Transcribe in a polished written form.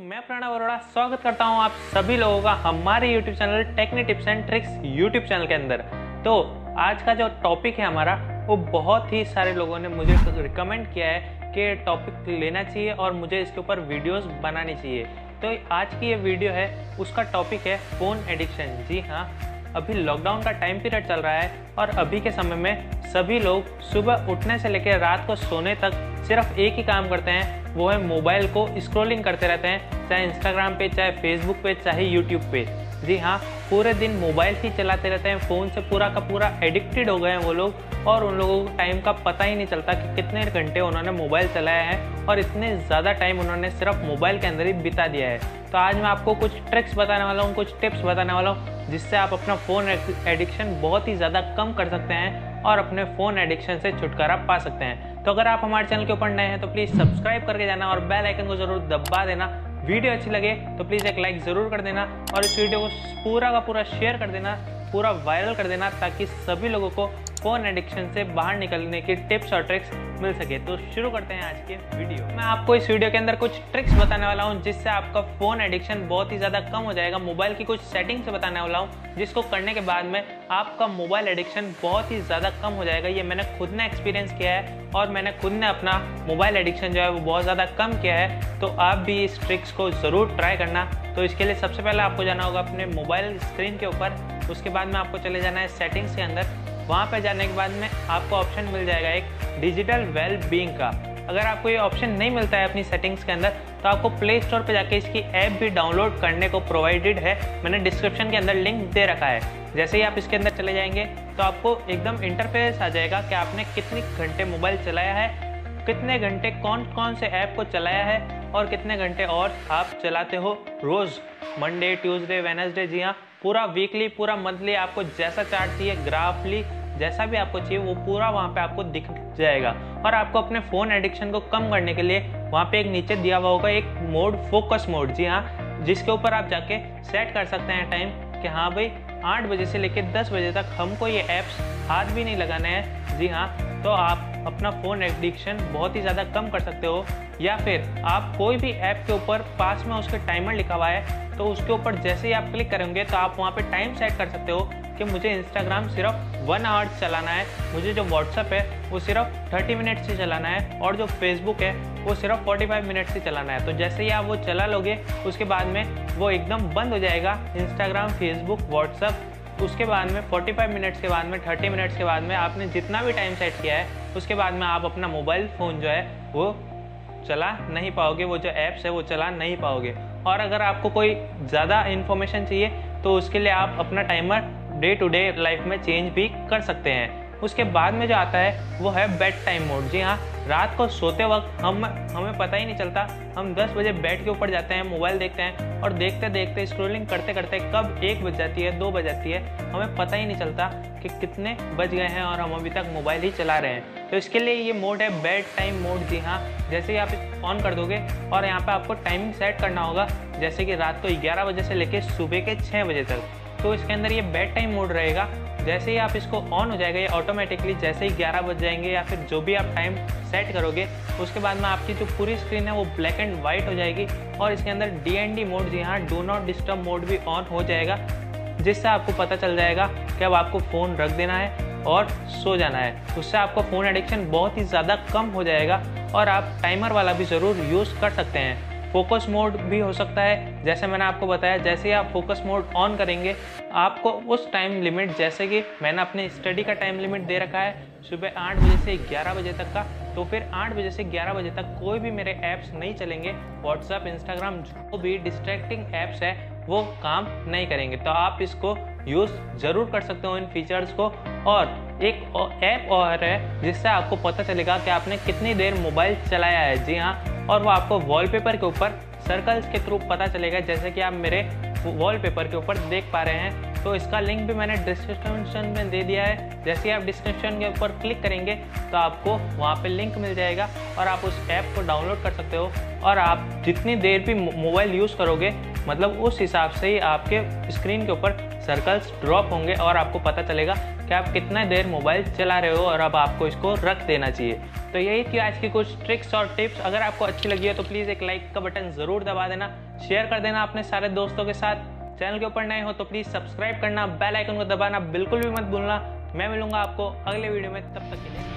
मैं प्रणव अरोड़ा स्वागत करता हूं आप सभी लोगों का हमारे YouTube channel technique tips and tricks YouTube channel के अंदर। तो आज का जो टॉपिक है हमारा वो बहुत ही सारे लोगों ने मुझे रिकमेंड किया है कि टॉपिक लेना चाहिए और मुझे इसके ऊपर वीडियोस बनानी चाहिए। तो आज की ये वीडियो है, उसका टॉपिक है फ़ोन एडिक्शन। जी हाँ, अभी लॉकडाउन का टाइम पीरियड चल रहा है और अभी के समय में सभी लोग सुबह उठने से लेकर रात को सोने तक सिर्फ एक ही काम करते हैं, वो है मोबाइल को स्क्रॉलिंग करते रहते हैं, चाहे इंस्टाग्राम पे, चाहे फेसबुक पे, चाहे यूट्यूब पे। जी हाँ, पूरे दिन मोबाइल ही चलाते रहते हैं, फ़ोन से पूरा का पूरा एडिक्टेड हो गए हैं वो लोग और उन लोगों को टाइम का पता ही नहीं चलता कि कितने घंटे उन्होंने मोबाइल चलाया है और इतने ज़्यादा टाइम उन्होंने सिर्फ मोबाइल के अंदर ही बिता दिया है। तो आज मैं आपको कुछ ट्रिक्स बताने वाला हूँ, कुछ टिप्स बताने वाला हूँ जिससे आप अपना फ़ोन एडिक्शन बहुत ही ज़्यादा कम कर सकते हैं और अपने फ़ोन एडिक्शन से छुटकारा पा सकते हैं। तो अगर आप हमारे चैनल के ऊपर नए हैं तो प्लीज़ सब्सक्राइब करके जाना और बेल आइकन को ज़रूर दबा देना। वीडियो अच्छी लगे तो प्लीज़ एक लाइक ज़रूर कर देना और इस वीडियो को पूरा का पूरा शेयर कर देना, पूरा वायरल कर देना ताकि सभी लोगों को फ़ोन एडिक्शन से बाहर निकलने की टिप्स और ट्रिक्स मिल सके। तो शुरू करते हैं आज के वीडियो। मैं आपको इस वीडियो के अंदर कुछ ट्रिक्स बताने वाला हूं जिससे आपका फ़ोन एडिक्शन बहुत ही ज़्यादा कम हो जाएगा। मोबाइल की कुछ सेटिंग्स बताने वाला हूं जिसको करने के बाद में आपका मोबाइल एडिक्शन बहुत ही ज़्यादा कम हो जाएगा। ये मैंने खुद ने एक्सपीरियंस किया है और मैंने खुद ने अपना मोबाइल एडिक्शन जो है वो बहुत ज़्यादा कम किया है। तो आप भी इस ट्रिक्स को ज़रूर ट्राई करना। तो इसके लिए सबसे पहले आपको जाना होगा अपने मोबाइल स्क्रीन के ऊपर, उसके बाद में आपको चले जाना है सेटिंग्स के अंदर। वहाँ पे जाने के बाद में आपको ऑप्शन मिल जाएगा एक डिजिटल वेल बीइंग का। अगर आपको ये ऑप्शन नहीं मिलता है अपनी सेटिंग्स के अंदर तो आपको प्ले स्टोर पे जाके इसकी ऐप भी डाउनलोड करने को प्रोवाइडेड है, मैंने डिस्क्रिप्शन के अंदर लिंक दे रखा है। जैसे ही आप इसके अंदर चले जाएंगे तो आपको एकदम इंटरफेस आ जाएगा कि आपने कितने घंटे मोबाइल चलाया है, कितने घंटे कौन कौन से ऐप को चलाया है और कितने घंटे और आप चलाते हो रोज़, मंडे, ट्यूसडे, वेडनेसडे। जी हाँ, पूरा वीकली, पूरा मंथली, आपको जैसा चार्ट चाहिए, ग्राफली जैसा भी आपको चाहिए वो पूरा वहाँ पे आपको दिख जाएगा। और आपको अपने फ़ोन एडिक्शन को कम करने के लिए वहाँ पे एक नीचे दिया हुआ होगा एक मोड, फोकस मोड। जी हाँ, जिसके ऊपर आप जाके सेट कर सकते हैं टाइम कि हाँ भाई 8 बजे से लेकर 10 बजे तक हमको ये ऐप्स हाथ भी नहीं लगाने हैं। जी हाँ, तो आप अपना फ़ोन एडिक्शन बहुत ही ज़्यादा कम कर सकते हो। या फिर आप कोई भी ऐप के ऊपर पास में उसके टाइमर लिखा हुआ है तो उसके ऊपर जैसे ही आप क्लिक करेंगे तो आप वहाँ पे टाइम सेट कर सकते हो कि मुझे इंस्टाग्राम सिर्फ 1 आवर चलाना है, मुझे जो व्हाट्सअप है वो सिर्फ 30 मिनट से चलाना है और जो फेसबुक है वो सिर्फ 45 मिनट से चलाना है। तो जैसे ही आप वो चला लोगे उसके बाद में वो एकदम बंद हो जाएगा, इंस्टाग्राम, फेसबुक, व्हाट्सअप। उसके बाद में 45 मिनट्स के बाद में, 30 मिनट्स के बाद में आपने जितना भी टाइम सेट किया है उसके बाद में आप अपना मोबाइल फ़ोन जो है वो चला नहीं पाओगे, वो जो ऐप्स है वो चला नहीं पाओगे। और अगर आपको कोई ज़्यादा इन्फॉर्मेशन चाहिए तो उसके लिए आप अपना timer day to day life में चेंज भी कर सकते हैं। उसके बाद में जो आता है वो है बेड टाइम मोड। जी हाँ, रात को सोते वक्त हमें पता ही नहीं चलता, हम 10 बजे बेड के ऊपर जाते हैं, मोबाइल देखते हैं और देखते देखते स्क्रॉलिंग करते करते कब 1 बज जाती है, 2 बज जाती है, हमें पता ही नहीं चलता कि कितने बज गए हैं और हम अभी तक मोबाइल ही चला रहे हैं। तो इसके लिए ये मोड है बेड टाइम मोड। जी हाँ, जैसे ही आप इस ऑन कर दोगे और यहाँ पर आपको टाइमिंग सेट करना होगा, जैसे कि रात को 11 बजे से लेकर सुबह के 6 बजे तक। तो इसके अंदर ये बेड टाइम मोड रहेगा। जैसे ही आप इसको ऑन हो जाएगा ये ऑटोमेटिकली, जैसे ही 11 बज जाएंगे या फिर जो भी आप टाइम सेट करोगे उसके बाद में आपकी जो पूरी स्क्रीन है वो ब्लैक एंड वाइट हो जाएगी और इसके अंदर DND मोड, जी हाँ, डू नॉट डिस्टर्ब मोड भी ऑन हो जाएगा, जिससे आपको पता चल जाएगा कि अब आपको फ़ोन रख देना है और सो जाना है। उससे आपका फ़ोन एडिक्शन बहुत ही ज़्यादा कम हो जाएगा और आप टाइमर वाला भी ज़रूर यूज़ कर सकते हैं। फोकस मोड भी हो सकता है, जैसे मैंने आपको बताया, जैसे ही आप फोकस मोड ऑन करेंगे आपको उस टाइम लिमिट, जैसे कि मैंने अपने स्टडी का टाइम लिमिट दे रखा है सुबह 8 बजे से 11 बजे तक का, तो फिर 8 बजे से 11 बजे तक कोई भी मेरे ऐप्स नहीं चलेंगे, व्हाट्सएप, इंस्टाग्राम, जो भी डिस्ट्रैक्टिंग ऐप्स है वो काम नहीं करेंगे। तो आप इसको यूज़ ज़रूर कर सकते हो इन फीचर्स को। और एक ऐप और है जिससे आपको पता चलेगा कि आपने कितनी देर मोबाइल चलाया है। जी हाँ, और वो आपको वॉलपेपर के ऊपर सर्कल्स के थ्रू पता चलेगा, जैसे कि आप मेरे वॉलपेपर के ऊपर देख पा रहे हैं। तो इसका लिंक भी मैंने डिस्क्रिप्शन में दे दिया है। जैसे ही आप डिस्क्रिप्शन के ऊपर क्लिक करेंगे तो आपको वहाँ पे लिंक मिल जाएगा और आप उस ऐप को डाउनलोड कर सकते हो और आप जितनी देर भी मोबाइल यूज़ करोगे मतलब उस हिसाब से ही आपके स्क्रीन के ऊपर सर्कल्स ड्रॉप होंगे और आपको पता चलेगा कि आप कितना देर मोबाइल चला रहे हो और अब आपको इसको रख देना चाहिए। तो यही थी आज की कुछ ट्रिक्स और टिप्स। अगर आपको अच्छी लगी हो तो प्लीज़ एक लाइक का बटन ज़रूर दबा देना, शेयर कर देना अपने सारे दोस्तों के साथ। चैनल के ऊपर नए हो तो प्लीज़ सब्सक्राइब करना, बेल आइकन को दबाना बिल्कुल भी मत भूलना। मैं मिलूंगा आपको अगले वीडियो में, तब तक के लिए।